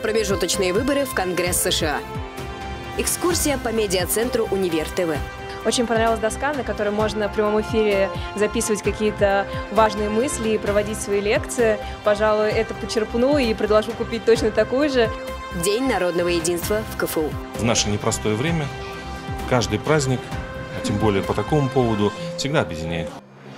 Промежуточные выборы в Конгресс США. Экскурсия по медиацентру Универ ТВ. Очень понравилась доска, на которой можно в прямом эфире записывать какие-то важные мысли и проводить свои лекции. Пожалуй, это почерпну и предложу купить точно такую же. День народного единства в КФУ. В наше непростое время каждый праздник, а тем более по такому поводу, всегда объединяет.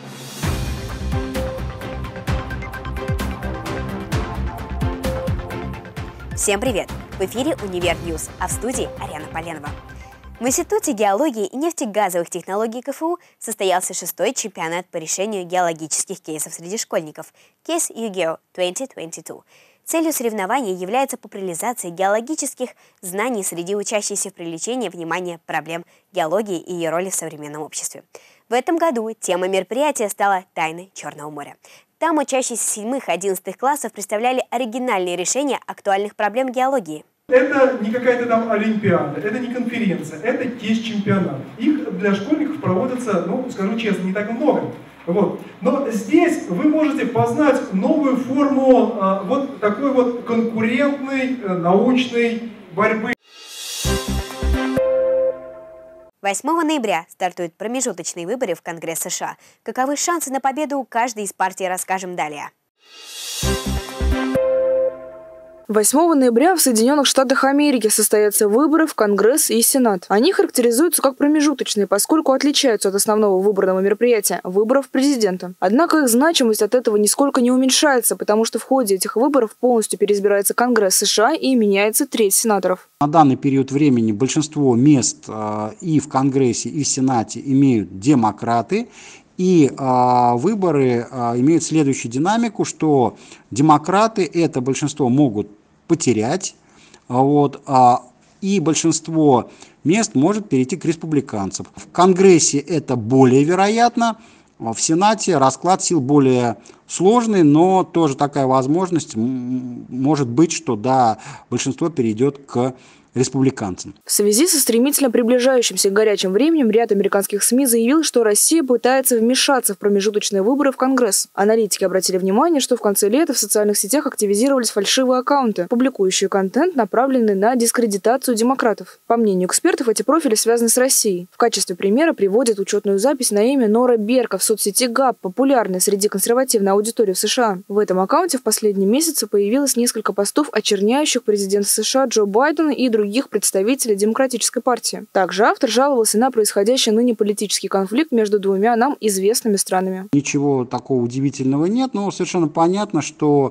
Всем привет! В эфире Универ Ньюс, а в студии Ариана Поленова. В Институте геологии и нефтегазовых технологий КФУ состоялся 6-й чемпионат по решению геологических кейсов среди школьников Case UGEO 2022. Целью соревнований является популяризация геологических знаний среди учащихся в привлечении внимания проблем геологии и ее роли в современном обществе. В этом году темой мероприятия стала «Тайны Черного моря». Там учащиеся 7-11 классов представляли оригинальные решения актуальных проблем геологии. Это не какая-то там олимпиада, это не конференция, это кейс-чемпионат. Их для школьников проводится, скажу честно, не так много. Вот. Но здесь вы можете познать новую форму вот такой вот конкурентной научной борьбы. 8 ноября стартуют промежуточные выборы в Конгресс США. Каковы шансы на победу у каждой из партий, расскажем далее. 8 ноября в Соединенных Штатах Америки состоятся выборы в Конгресс и Сенат. Они характеризуются как промежуточные, поскольку отличаются от основного выборного мероприятия – выборов президента. Однако их значимость от этого нисколько не уменьшается, потому что в ходе этих выборов полностью переизбирается Конгресс США и меняется треть сенаторов. На данный период времени большинство мест и в Конгрессе, и в Сенате имеют демократы. И выборы имеют следующую динамику, что демократы это большинство могут потерять, и большинство мест может перейти к республиканцам. В Конгрессе это более вероятно, в Сенате расклад сил более сложный, но тоже такая возможность может быть, что большинство перейдет к республиканцам. В связи со стремительно приближающимся к горячим временем ряд американских СМИ заявил, что Россия пытается вмешаться в промежуточные выборы в Конгресс. Аналитики обратили внимание, что в конце лета в социальных сетях активизировались фальшивые аккаунты, публикующие контент, направленный на дискредитацию демократов. По мнению экспертов, эти профили связаны с Россией. В качестве примера приводят учетную запись на имя Нора Берка в соцсети ГАП, популярной среди консервативной аудитории в США. В этом аккаунте в последние месяцы появилось несколько постов, очерняющих президента США Джо Байдена и других представителей Демократической партии. Также автор жаловался на происходящий ныне политический конфликт между двумя нам известными странами. Ничего такого удивительного нет, но совершенно понятно, что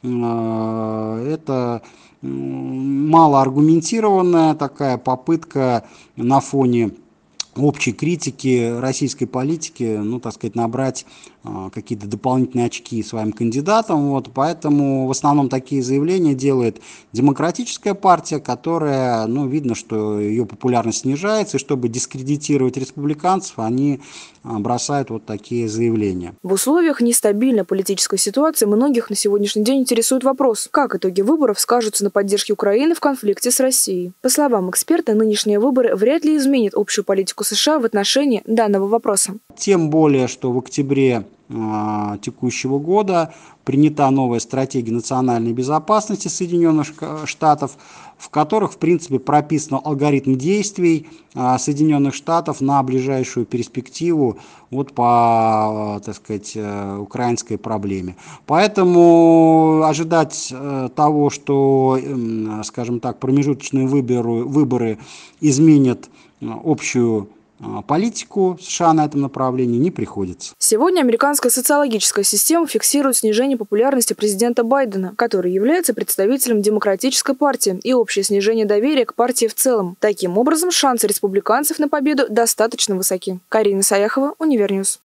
это малоаргументированная такая попытка на фоне общей критики российской политики, набрать какие-то дополнительные очки своим кандидатам. Поэтому в основном такие заявления делает Демократическая партия, которая, видно, что ее популярность снижается, и чтобы дискредитировать республиканцев, они бросают вот такие заявления. В условиях нестабильной политической ситуации многих на сегодняшний день интересует вопрос, как итоги выборов скажутся на поддержке Украины в конфликте с Россией. По словам эксперта, нынешние выборы вряд ли изменят общую политику США в отношении данного вопроса. Тем более, что в октябре текущего года принята новая стратегия национальной безопасности Соединенных Штатов, в которых, в принципе, прописан алгоритм действий Соединенных Штатов на ближайшую перспективу по, украинской проблеме. Поэтому ожидать того, что, скажем так, промежуточные выборы изменят общую политику США на этом направлении, не приходится. Сегодня американская социологическая система фиксирует снижение популярности президента Байдена, который является представителем Демократической партии, и общее снижение доверия к партии в целом. Таким образом, шансы республиканцев на победу достаточно высоки. Карина Саяхова, Универньюз.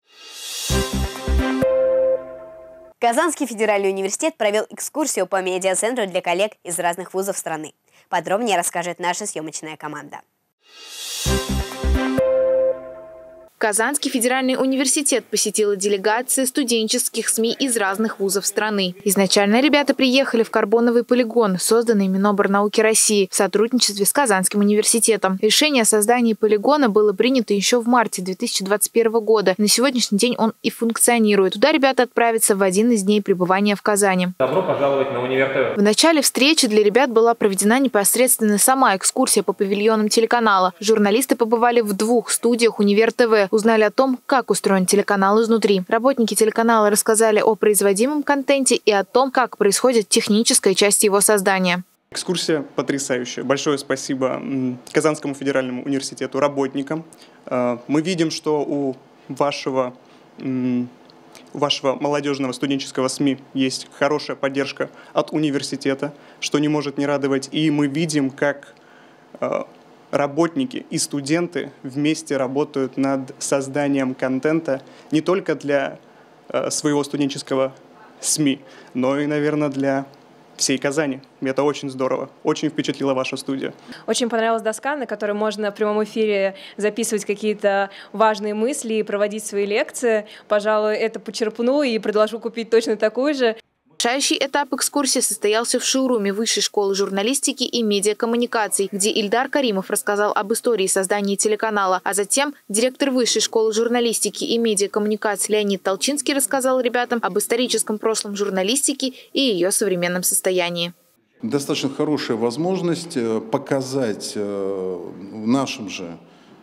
Казанский федеральный университет провел экскурсию по медиацентру для коллег из разных вузов страны. Подробнее расскажет наша съемочная команда. Казанский федеральный университет посетила делегация студенческих СМИ из разных вузов страны. Изначально ребята приехали в карбоновый полигон, созданный Миноборнауки России в сотрудничестве с Казанским университетом. Решение о создании полигона было принято еще в марте 2021 года. На сегодняшний день он и функционирует. Туда ребята отправятся в один из дней пребывания в Казани. Добро пожаловать на Универ ТВ. В начале встречи для ребят была проведена непосредственно сама экскурсия по павильонам телеканала. Журналисты побывали в 2 студиях Универ ТВ, узнали о том, как устроен телеканал изнутри. Работники телеканала рассказали о производимом контенте и о том, как происходит техническая часть его создания. Экскурсия потрясающая. Большое спасибо Казанскому федеральному университету, работникам. Мы видим, что у вашего молодежного студенческого СМИ есть хорошая поддержка от университета, что не может не радовать. И мы видим, как работники и студенты вместе работают над созданием контента не только для своего студенческого СМИ, но и, наверное, для всей Казани. Это очень здорово. Очень впечатлила ваша студия. Очень понравилась доска, на которой можно в прямом эфире записывать какие-то важные мысли и проводить свои лекции. Пожалуй, это почерпну и предложу купить точно такую же. Решающий этап экскурсии состоялся в шоуруме Высшей школы журналистики и медиакоммуникаций, где Ильдар Каримов рассказал об истории создания телеканала, а затем директор Высшей школы журналистики и медиакоммуникаций Леонид Толчинский рассказал ребятам об историческом прошлом журналистики и ее современном состоянии. Достаточно хорошая возможность показать нашим же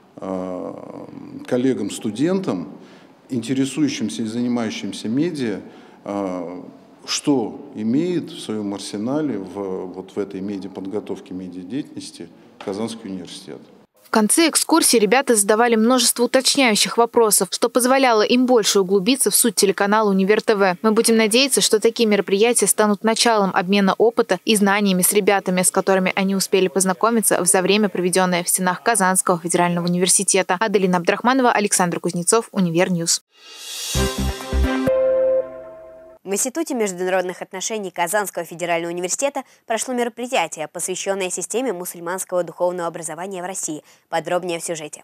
коллегам-студентам, интересующимся и занимающимся медиа, что имеет в своем арсенале в этой медиаподготовке, медиадеятельности Казанский университет. В конце экскурсии ребята задавали множество уточняющих вопросов, что позволяло им больше углубиться в суть телеканала Универ ТВ. Мы будем надеяться, что такие мероприятия станут началом обмена опыта и знаниями с ребятами, с которыми они успели познакомиться за время, проведенное в стенах Казанского федерального университета. Аделина Абдрахманова, Александр Кузнецов, Универньюз. В Институте международных отношений Казанского федерального университета прошло мероприятие, посвященное системе мусульманского духовного образования в России. Подробнее в сюжете.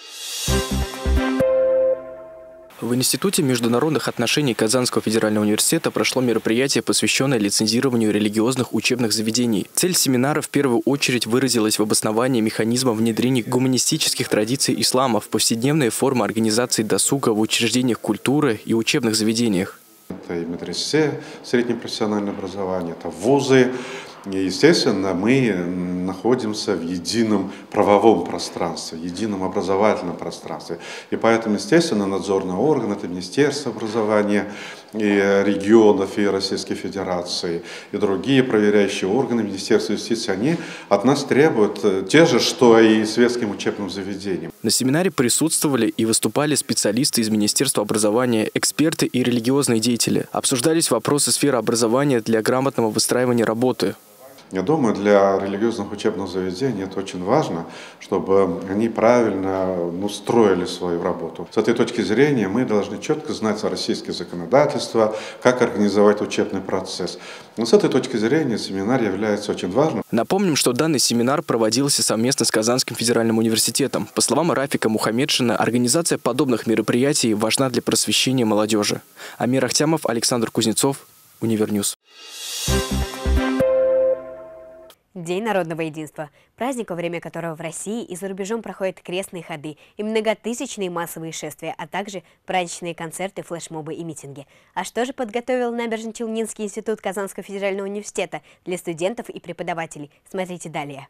В Институте международных отношений Казанского федерального университета прошло мероприятие, посвященное лицензированию религиозных учебных заведений. Цель семинара в первую очередь выразилась в обосновании механизма внедрения гуманистических традиций ислама в повседневные формы организации досуга в учреждениях культуры и учебных заведениях. Это и медресе, среднепрофессиональное образование, это вузы. И, естественно, мы находимся в едином правовом пространстве, едином образовательном пространстве. И поэтому, естественно, надзорный орган, это Министерство образования и регионов и Российской Федерации, и другие проверяющие органы, Министерство юстиции, они от нас требуют те же, что и светским учебным заведениям. На семинаре присутствовали и выступали специалисты из Министерства образования, эксперты и религиозные деятели. Обсуждались вопросы сферы образования для грамотного выстраивания работы. Я думаю, для религиозных учебных заведений это очень важно, чтобы они правильно строили свою работу. С этой точки зрения мы должны четко знать российское законодательство, как организовать учебный процесс. Но с этой точки зрения семинар является очень важным. Напомним, что данный семинар проводился совместно с Казанским федеральным университетом. По словам Рафика Мухаммедшина, организация подобных мероприятий важна для просвещения молодежи. Амир Ахтямов, Александр Кузнецов, Универньюз. День народного единства. Праздник, во время которого в России и за рубежом проходят крестные ходы и многотысячные массовые шествия, а также праздничные концерты, флешмобы и митинги. А что же подготовил Набережно-Челнинский институт Казанского федерального университета для студентов и преподавателей? Смотрите далее.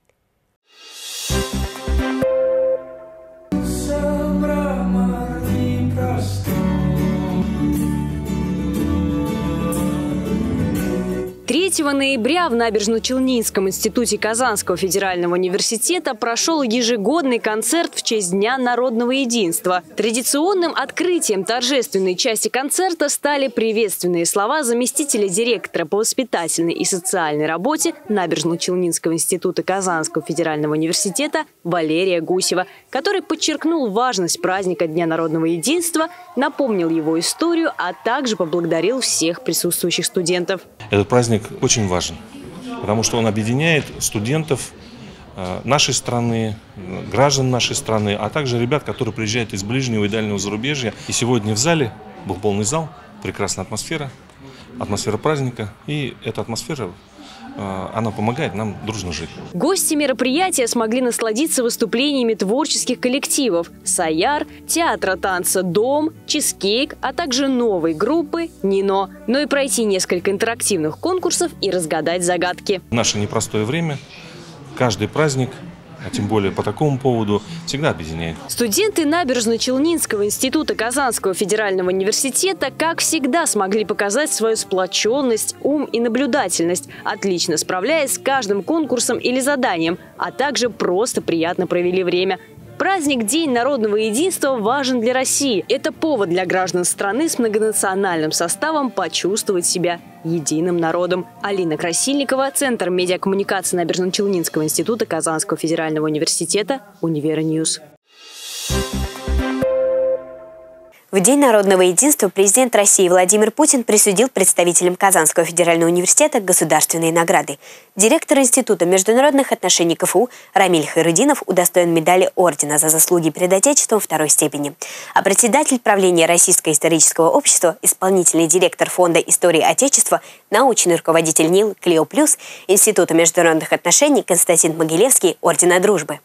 3 ноября в Набережно-Челнинском институте Казанского федерального университета прошел ежегодный концерт в честь Дня народного единства. Традиционным открытием торжественной части концерта стали приветственные слова заместителя директора по воспитательной и социальной работе Набережно-Челнинского института Казанского федерального университета Валерия Гусева, который подчеркнул важность праздника Дня народного единства, напомнил его историю, а также поблагодарил всех присутствующих студентов. Этот праздник очень важен, потому что он объединяет студентов нашей страны, граждан нашей страны, а также ребят, которые приезжают из ближнего и дальнего зарубежья. И сегодня в зале был полный зал, прекрасная атмосфера праздника, и эта атмосфера, она помогает нам дружно жить. Гости мероприятия смогли насладиться выступлениями творческих коллективов «Саяр», театра танца «Дом», «Чизкейк», а также новой группы «Нино», но и пройти несколько интерактивных конкурсов и разгадать загадки. В наше непростое время каждый праздник, а тем более по такому поводу, всегда объединяет. Студенты Набережно-Челнинского института Казанского федерального университета, как всегда, смогли показать свою сплоченность, ум и наблюдательность, отлично справляясь с каждым конкурсом или заданием, а также просто приятно провели время. Праздник День народного единства важен для России. Это повод для граждан страны с многонациональным составом почувствовать себя единым народом. Алина Красильникова, Центр медиакоммуникации Набережно-Челнинского института Казанского федерального университета, Универньюз. В День народного единства президент России Владимир Путин присудил представителям Казанского федерального университета государственные награды. Директор Института международных отношений КФУ Рамиль Хайрудинов удостоен медали ордена за заслуги перед Отечеством второй степени. А председатель правления Российского исторического общества, исполнительный директор Фонда истории Отечества, научный руководитель НИЛ Клео Плюс Института международных отношений Константин Могилевский ордена дружбы.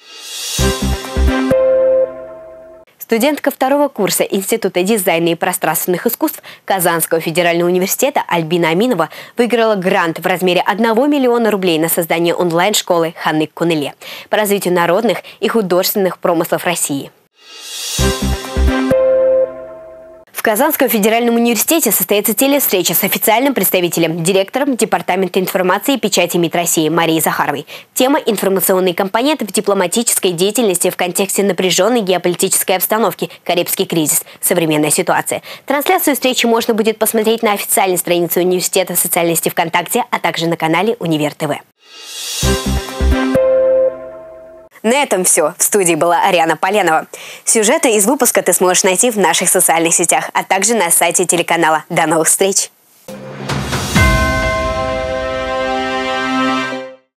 Студентка второго курса Института дизайна и пространственных искусств Казанского федерального университета Альбина Аминова выиграла грант в размере 1 миллиона рублей на создание онлайн-школы Ханны Кунеле по развитию народных и художественных промыслов России. В Казанском федеральном университете состоится телевстреча с официальным представителем, директором Департамента информации и печати МИД России Марией Захаровой. Тема – информационные компоненты в дипломатической деятельности в контексте напряженной геополитической обстановки, Карибский кризис, современная ситуация. Трансляцию встречи можно будет посмотреть на официальной странице университета в социальной сети ВКонтакте, а также на канале Универ ТВ. На этом все. В студии была Ариана Поленова. Сюжеты из выпуска ты сможешь найти в наших социальных сетях, а также на сайте телеканала. До новых встреч!